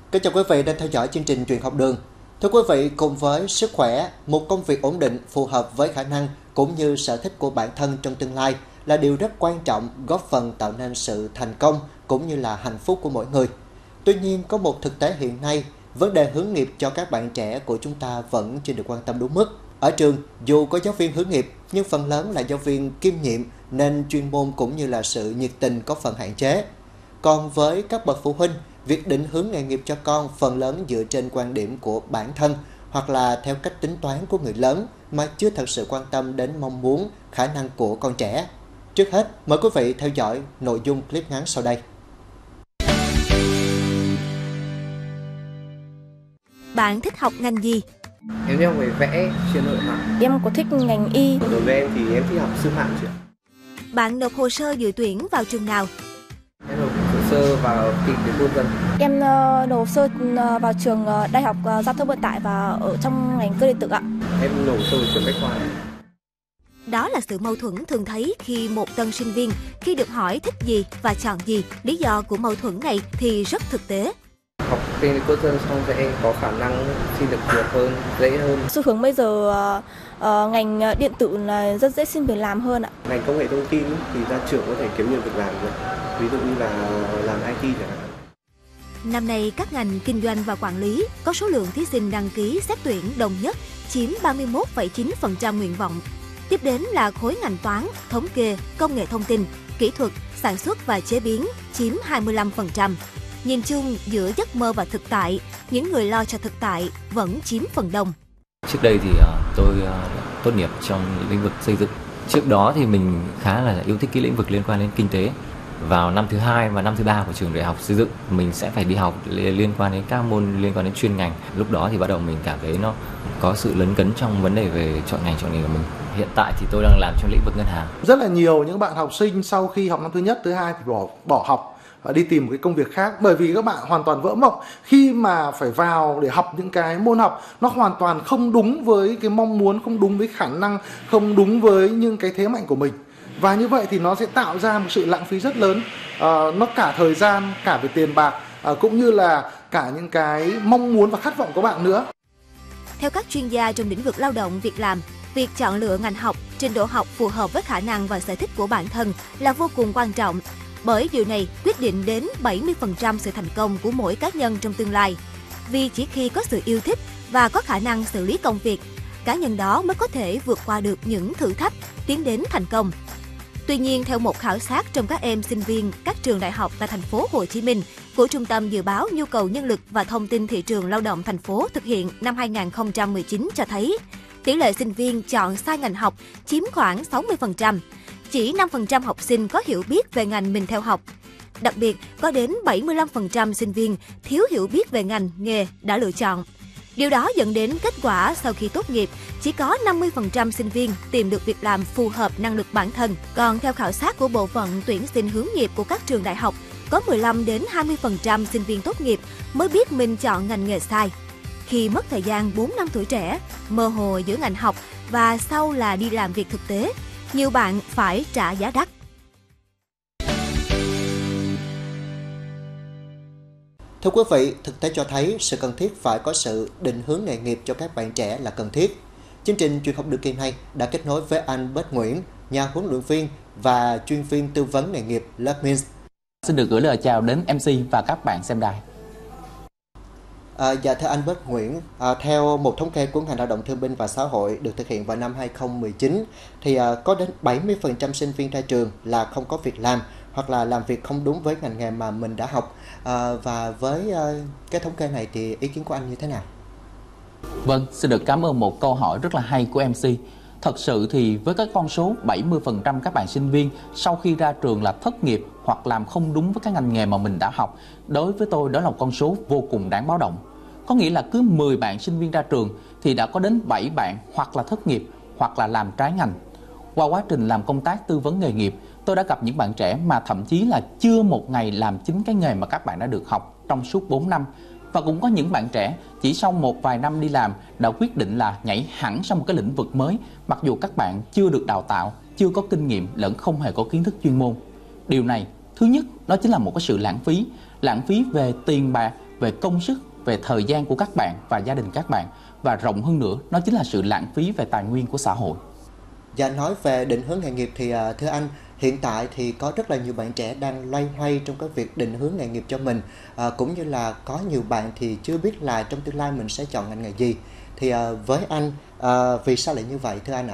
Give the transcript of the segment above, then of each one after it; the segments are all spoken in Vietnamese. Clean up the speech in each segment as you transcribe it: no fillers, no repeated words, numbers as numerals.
Kính chào quý vị đang theo dõi chương trình Truyền học đường. Thưa quý vị, cùng với sức khỏe, một công việc ổn định phù hợp với khả năng cũng như sở thích của bản thân trong tương lai là điều rất quan trọng, góp phần tạo nên sự thành công cũng như là hạnh phúc của mỗi người. Tuy nhiên, có một thực tế hiện nay, vấn đề hướng nghiệp cho các bạn trẻ của chúng ta vẫn chưa được quan tâm đúng mức. Ở trường, dù có giáo viên hướng nghiệp, nhưng phần lớn là giáo viên kiêm nhiệm nên chuyên môn cũng như là sự nhiệt tình có phần hạn chế. Còn với các bậc phụ huynh, việc định hướng nghề nghiệp cho con phần lớn dựa trên quan điểm của bản thân hoặc là theo cách tính toán của người lớn mà chưa thật sự quan tâm đến mong muốn, khả năng của con trẻ. Trước hết, mời quý vị theo dõi nội dung clip ngắn sau đây. Bạn thích học ngành gì? Em thích học về vẽ, chuyên nội họa. Em có thích ngành y. Đối với em thì em thích học sư phạm chị ạ. Bạn nộp hồ sơ dự tuyển vào trường nào? Em nộp hồ sơ vào Kinh tế Quốc dân. Em nộp hồ sơ vào trường Đại học Giao thông Vận tải và ở trong ngành cơ điện tử ạ. Em nộp hồ sơ trường Bách Khoa. Đó là sự mâu thuẫn thường thấy khi một tân sinh viên khi được hỏi thích gì và chọn gì. Lý do của mâu thuẫn này thì rất thực tế. Học kinh tế quốc dân xong sẽ có khả năng xin được việc hơn, dễ hơn. Xu hướng bây giờ ngành điện tử là rất dễ xin việc làm hơn ạ. Ngành công nghệ thông tin thì ra trường có thể kiếm nhiều việc làm được. Ví dụ như là làm IT chẳng hạn. Năm nay, các ngành kinh doanh và quản lý có số lượng thí sinh đăng ký xét tuyển đồng nhất, chiếm 31,9% nguyện vọng. Tiếp đến là khối ngành toán, thống kê, công nghệ thông tin, kỹ thuật, sản xuất và chế biến, chiếm 25%. Nhìn chung, giữa giấc mơ và thực tại, những người lo cho thực tại vẫn chiếm phần đông. Trước đây thì tôi tốt nghiệp trong lĩnh vực xây dựng. Trước đó thì mình khá là yêu thích cái lĩnh vực liên quan đến kinh tế. Vào năm thứ 2 và năm thứ 3 của trường đại học xây dựng, mình sẽ phải đi học liên quan đến các môn liên quan đến chuyên ngành. Lúc đó thì bắt đầu mình cảm thấy nó có sự lấn cấn trong vấn đề về chọn ngành chọn nghề của mình. Hiện tại thì tôi đang làm trong lĩnh vực ngân hàng. Rất là nhiều những bạn học sinh sau khi học năm thứ nhất, thứ hai thì bỏ học và đi tìm một cái công việc khác, bởi vì các bạn hoàn toàn vỡ mộng khi mà phải vào để học những cái môn học nó hoàn toàn không đúng với cái mong muốn, không đúng với khả năng, không đúng với những cái thế mạnh của mình. Và như vậy thì nó sẽ tạo ra một sự lãng phí rất lớn, nó cả thời gian, cả về tiền bạc, cũng như là cả những cái mong muốn và khát vọng của bạn nữa. Theo các chuyên gia trong lĩnh vực lao động việc làm, việc chọn lựa ngành học, trình độ học phù hợp với khả năng và sở thích của bản thân là vô cùng quan trọng. Bởi điều này quyết định đến 70% sự thành công của mỗi cá nhân trong tương lai. Vì chỉ khi có sự yêu thích và có khả năng xử lý công việc, cá nhân đó mới có thể vượt qua được những thử thách, tiến đến thành công. Tuy nhiên, theo một khảo sát trong các em sinh viên các trường đại học tại thành phố Hồ Chí Minh của Trung tâm Dự báo Nhu cầu Nhân lực và Thông tin Thị trường Lao động thành phố thực hiện năm 2019 cho thấy, tỷ lệ sinh viên chọn sai ngành học chiếm khoảng 60%. Chỉ 5% học sinh có hiểu biết về ngành mình theo học. Đặc biệt, có đến 75% sinh viên thiếu hiểu biết về ngành, nghề đã lựa chọn. Điều đó dẫn đến kết quả sau khi tốt nghiệp, chỉ có 50% sinh viên tìm được việc làm phù hợp năng lực bản thân. Còn theo khảo sát của Bộ phận tuyển sinh hướng nghiệp của các trường đại học, có 15 đến 20% sinh viên tốt nghiệp mới biết mình chọn ngành nghề sai. Khi mất thời gian 4 năm tuổi trẻ, mơ hồ giữa ngành học và sau là đi làm việc thực tế, nhiều bạn phải trả giá đắt. Thưa quý vị, thực tế cho thấy sự cần thiết phải có sự định hướng nghề nghiệp cho các bạn trẻ là cần thiết. Chương trình Truyền học đường kỳ này đã kết nối với anh Bách Nguyễn, nhà huấn luyện viên và chuyên viên tư vấn nghề nghiệp Learnmins. Xin được gửi lời chào đến MC và các bạn xem đài. Dạ thưa anh Bách Nguyễn, theo một thống kê của ngành lao động thương binh và xã hội được thực hiện vào năm 2019 thì có đến 70% sinh viên ra trường là không có việc làm hoặc là làm việc không đúng với ngành nghề mà mình đã học. Và với cái thống kê này thì ý kiến của anh như thế nào? Vâng, xin được cảm ơn một câu hỏi rất là hay của MC. Thật sự thì với các con số 70% các bạn sinh viên sau khi ra trường là thất nghiệp hoặc làm không đúng với cái ngành nghề mà mình đã học, đối với tôi đó là một con số vô cùng đáng báo động. Có nghĩa là cứ 10 bạn sinh viên ra trường thì đã có đến 7 bạn hoặc là thất nghiệp hoặc là làm trái ngành. Qua quá trình làm công tác tư vấn nghề nghiệp, tôi đã gặp những bạn trẻ mà thậm chí là chưa một ngày làm chính cái nghề mà các bạn đã được học trong suốt 4 năm. Và cũng có những bạn trẻ chỉ sau một vài năm đi làm đã quyết định là nhảy hẳn sang một cái lĩnh vực mới, mặc dù các bạn chưa được đào tạo, chưa có kinh nghiệm lẫn không hề có kiến thức chuyên môn. Điều này, thứ nhất, đó chính là một cái sự lãng phí về tiền bạc về công sức, về thời gian của các bạn và gia đình các bạn, và rộng hơn nữa, nó chính là sự lãng phí về tài nguyên của xã hội. Và nói về định hướng nghề nghiệp thì thưa anh, hiện tại thì có rất là nhiều bạn trẻ đang loay hoay trong cái việc định hướng nghề nghiệp cho mình, cũng như là có nhiều bạn thì chưa biết là trong tương lai mình sẽ chọn ngành nghề gì. Thì với anh, vì sao lại như vậy thưa anh ạ?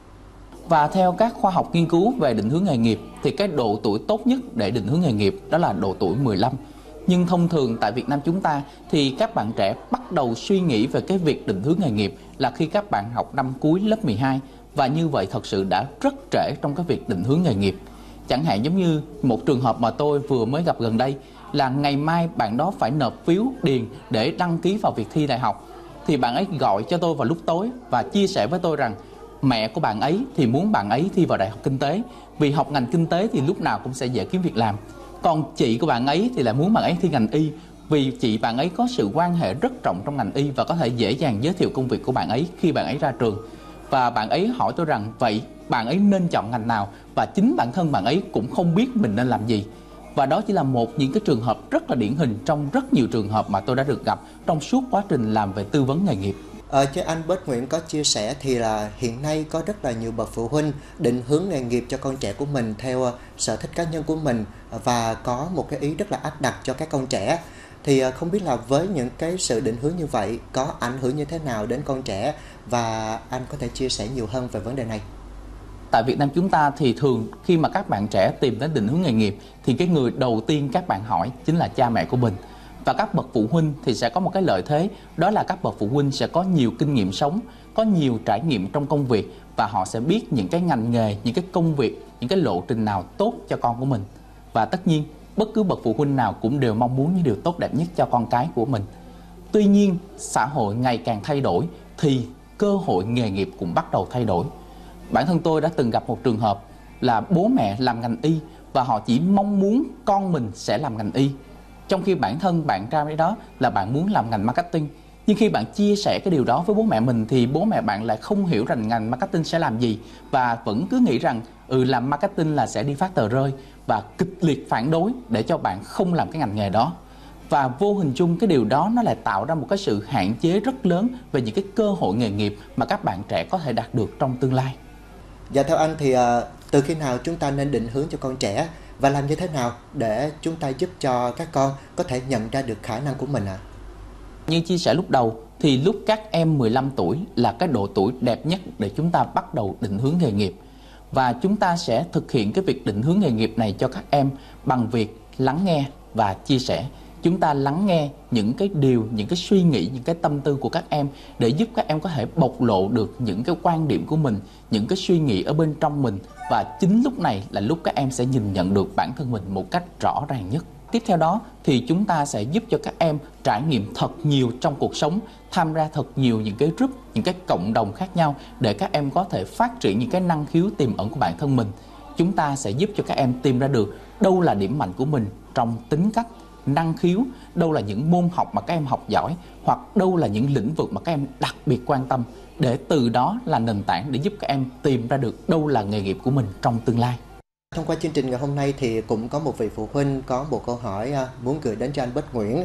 Và theo các khoa học nghiên cứu về định hướng nghề nghiệp thì cái độ tuổi tốt nhất để định hướng nghề nghiệp đó là độ tuổi 15. Nhưng thông thường tại Việt Nam chúng ta thì các bạn trẻ bắt đầu suy nghĩ về cái việc định hướng nghề nghiệp là khi các bạn học năm cuối lớp 12, và như vậy thật sự đã rất trễ trong cái việc định hướng nghề nghiệp. Chẳng hạn giống như một trường hợp mà tôi vừa mới gặp gần đây là ngày mai bạn đó phải nộp phiếu điền để đăng ký vào việc thi đại học. Thì bạn ấy gọi cho tôi vào lúc tối và chia sẻ với tôi rằng mẹ của bạn ấy thì muốn bạn ấy thi vào đại học kinh tế, vì học ngành kinh tế thì lúc nào cũng sẽ dễ kiếm việc làm. Còn chị của bạn ấy thì lại muốn bạn ấy thi ngành y, vì chị bạn ấy có sự quan hệ rất rộng trong ngành y và có thể dễ dàng giới thiệu công việc của bạn ấy khi bạn ấy ra trường. Và bạn ấy hỏi tôi rằng vậy bạn ấy nên chọn ngành nào, và chính bản thân bạn ấy cũng không biết mình nên làm gì. Và đó chỉ là một những cái trường hợp rất là điển hình trong rất nhiều trường hợp mà tôi đã được gặp trong suốt quá trình làm về tư vấn nghề nghiệp. Chứ anh Bết Nguyễn có chia sẻ thì là hiện nay có rất là nhiều bậc phụ huynh định hướng nghề nghiệp cho con trẻ của mình theo sở thích cá nhân của mình, và có một cái ý rất là áp đặt cho các con trẻ. Thì không biết là với những cái sự định hướng như vậy có ảnh hưởng như thế nào đến con trẻ, và anh có thể chia sẻ nhiều hơn về vấn đề này? Tại Việt Nam chúng ta thì thường khi mà các bạn trẻ tìm đến định hướng nghề nghiệp thì cái người đầu tiên các bạn hỏi chính là cha mẹ của mình. Và các bậc phụ huynh thì sẽ có một cái lợi thế, đó là các bậc phụ huynh sẽ có nhiều kinh nghiệm sống, có nhiều trải nghiệm trong công việc, và họ sẽ biết những cái ngành nghề, những cái công việc, những cái lộ trình nào tốt cho con của mình. Và tất nhiên bất cứ bậc phụ huynh nào cũng đều mong muốn những điều tốt đẹp nhất cho con cái của mình. Tuy nhiên xã hội ngày càng thay đổi thì cơ hội nghề nghiệp cũng bắt đầu thay đổi. Bản thân tôi đã từng gặp một trường hợp là bố mẹ làm ngành y và họ chỉ mong muốn con mình sẽ làm ngành y, trong khi bản thân bạn ra đấy đó là bạn muốn làm ngành marketing. Nhưng khi bạn chia sẻ cái điều đó với bố mẹ mình thì bố mẹ bạn lại không hiểu rằng ngành marketing sẽ làm gì, và vẫn cứ nghĩ rằng làm marketing là sẽ đi phát tờ rơi, và kịch liệt phản đối để cho bạn không làm cái ngành nghề đó. Và vô hình chung cái điều đó nó lại tạo ra một cái sự hạn chế rất lớn về những cái cơ hội nghề nghiệp mà các bạn trẻ có thể đạt được trong tương lai. Và theo anh thì từ khi nào chúng ta nên định hướng cho con trẻ, và làm như thế nào để chúng ta giúp cho các con có thể nhận ra được khả năng của mình ạ? Như chia sẻ lúc đầu thì lúc các em 15 tuổi là cái độ tuổi đẹp nhất để chúng ta bắt đầu định hướng nghề nghiệp. Và chúng ta sẽ thực hiện cái việc định hướng nghề nghiệp này cho các em bằng việc lắng nghe và chia sẻ. Chúng ta lắng nghe những cái điều, những cái suy nghĩ, những cái tâm tư của các em để giúp các em có thể bộc lộ được những cái quan điểm của mình, những cái suy nghĩ ở bên trong mình. Và chính lúc này là lúc các em sẽ nhìn nhận được bản thân mình một cách rõ ràng nhất. Tiếp theo đó thì chúng ta sẽ giúp cho các em trải nghiệm thật nhiều trong cuộc sống, tham gia thật nhiều những cái group, những cái cộng đồng khác nhau để các em có thể phát triển những cái năng khiếu tiềm ẩn của bản thân mình. Chúng ta sẽ giúp cho các em tìm ra được đâu là điểm mạnh của mình trong tính cách, năng khiếu, đâu là những môn học mà các em học giỏi, hoặc đâu là những lĩnh vực mà các em đặc biệt quan tâm, để từ đó là nền tảng để giúp các em tìm ra được đâu là nghề nghiệp của mình trong tương lai. Thông qua chương trình ngày hôm nay thì cũng có một vị phụ huynh có một câu hỏi muốn gửi đến cho anh Bết Nguyễn,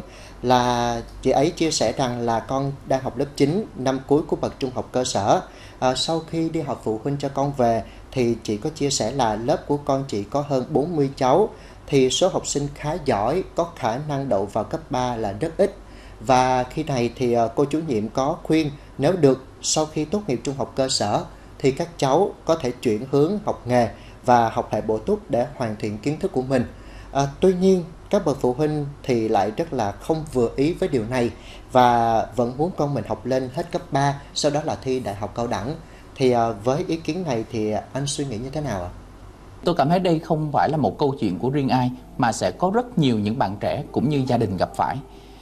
là chị ấy chia sẻ rằng là con đang học lớp 9, năm cuối của bậc trung học cơ sở. Sau khi đi học phụ huynh cho con về thì chị có chia sẻ là lớp của con chị có hơn 40 cháu, thì số học sinh khá giỏi, có khả năng đậu vào cấp 3 là rất ít. Và khi này thì cô chủ nhiệm có khuyên nếu được sau khi tốt nghiệp trung học cơ sở thì các cháu có thể chuyển hướng học nghề và học hệ bổ túc để hoàn thiện kiến thức của mình. Tuy nhiên các bậc phụ huynh thì lại rất là không vừa ý với điều này và vẫn muốn con mình học lên hết cấp 3, sau đó là thi đại học cao đẳng. Thì với ý kiến này thì anh suy nghĩ như thế nào ạ? Tôi cảm thấy đây không phải là một câu chuyện của riêng ai, mà sẽ có rất nhiều những bạn trẻ cũng như gia đình gặp phải.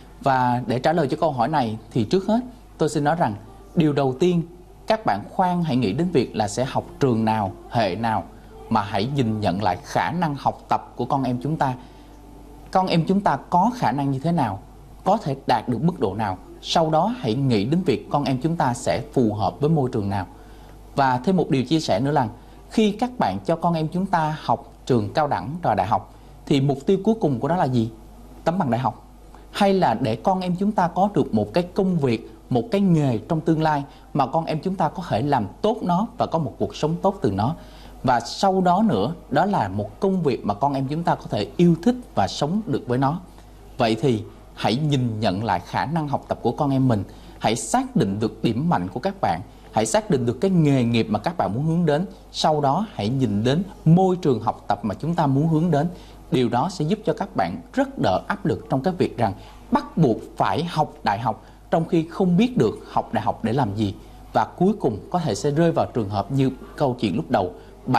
Và để trả lời cho câu hỏi này thì trước hết tôi xin nói rằng điều đầu tiên, các bạn khoan hãy nghĩ đến việc là sẽ học trường nào, hệ nào, mà hãy nhìn nhận lại khả năng học tập của con em chúng ta. Con em chúng ta có khả năng như thế nào, có thể đạt được mức độ nào. Sau đó hãy nghĩ đến việc con em chúng ta sẽ phù hợp với môi trường nào. Và thêm một điều chia sẻ nữa là khi các bạn cho con em chúng ta học trường cao đẳng và đại học thì mục tiêu cuối cùng của đó là gì? Tấm bằng đại học. hay là để con em chúng ta có được một cái công việc, một cái nghề trong tương lai mà con em chúng ta có thể làm tốt nó và có một cuộc sống tốt từ nó. Và sau đó nữa, đó là một công việc mà con em chúng ta có thể yêu thích và sống được với nó. Vậy thì hãy nhìn nhận lại khả năng học tập của con em mình, hãy xác định được điểm mạnh của các bạn, hãy xác định được cái nghề nghiệp mà các bạn muốn hướng đến. Sau đó hãy nhìn đến môi trường học tập mà chúng ta muốn hướng đến. Điều đó sẽ giúp cho các bạn rất đỡ áp lực trong cái việc rằng bắt buộc phải học đại học trong khi không biết được học đại học để làm gì. Và cuối cùng có thể sẽ rơi vào trường hợp như câu chuyện lúc đầu,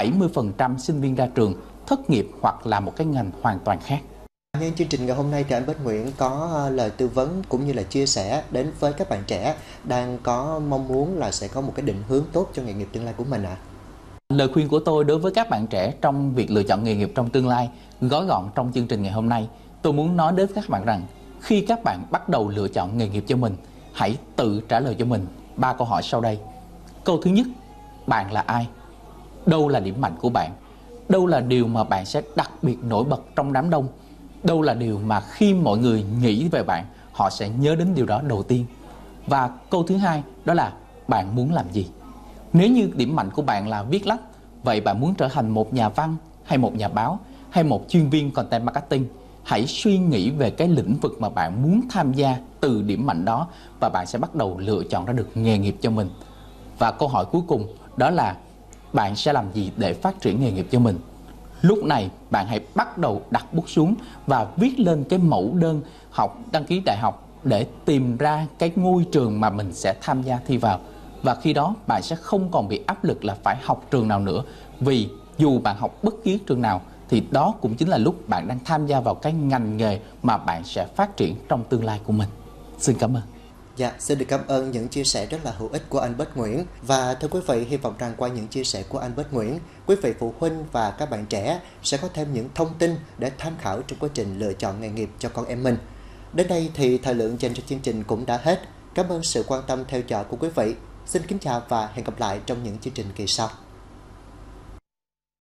70% sinh viên ra trường thất nghiệp hoặc là một cái ngành hoàn toàn khác. Nhân chương trình ngày hôm nay thì anh Bách Nguyễn có lời tư vấn cũng như là chia sẻ đến với các bạn trẻ đang có mong muốn là sẽ có một cái định hướng tốt cho nghề nghiệp tương lai của mình ạ. Lời khuyên của tôi đối với các bạn trẻ trong việc lựa chọn nghề nghiệp trong tương lai gói gọn trong chương trình ngày hôm nay, tôi muốn nói đến các bạn rằng khi các bạn bắt đầu lựa chọn nghề nghiệp cho mình, hãy tự trả lời cho mình 3 câu hỏi sau đây. Câu thứ nhất, bạn là ai? Đâu là điểm mạnh của bạn? Đâu là điều mà bạn sẽ đặc biệt nổi bật trong đám đông? Đâu là điều mà khi mọi người nghĩ về bạn, họ sẽ nhớ đến điều đó đầu tiên? Và câu thứ hai, đó là bạn muốn làm gì? Nếu như điểm mạnh của bạn là viết lách, vậy bạn muốn trở thành một nhà văn, hay một nhà báo, hay một chuyên viên content marketing? Hãy suy nghĩ về cái lĩnh vực mà bạn muốn tham gia từ điểm mạnh đó và bạn sẽ bắt đầu lựa chọn ra được nghề nghiệp cho mình. Và câu hỏi cuối cùng đó là bạn sẽ làm gì để phát triển nghề nghiệp cho mình? Lúc này bạn hãy bắt đầu đặt bút xuống và viết lên cái mẫu đơn đăng ký đại học để tìm ra cái ngôi trường mà mình sẽ tham gia thi vào. Và khi đó bạn sẽ không còn bị áp lực là phải học trường nào nữa, vì dù bạn học bất kỳ trường nào thì đó cũng chính là lúc bạn đang tham gia vào cái ngành nghề mà bạn sẽ phát triển trong tương lai của mình. Xin cảm ơn. Dạ, xin được cảm ơn những chia sẻ rất là hữu ích của anh Bách Nguyễn. Và thưa quý vị, hy vọng rằng qua những chia sẻ của anh Bách Nguyễn, quý vị phụ huynh và các bạn trẻ sẽ có thêm những thông tin để tham khảo trong quá trình lựa chọn nghề nghiệp cho con em mình. Đến đây thì thời lượng dành cho chương trình cũng đã hết. Cảm ơn sự quan tâm theo dõi của quý vị. Xin kính chào và hẹn gặp lại trong những chương trình kỳ sau.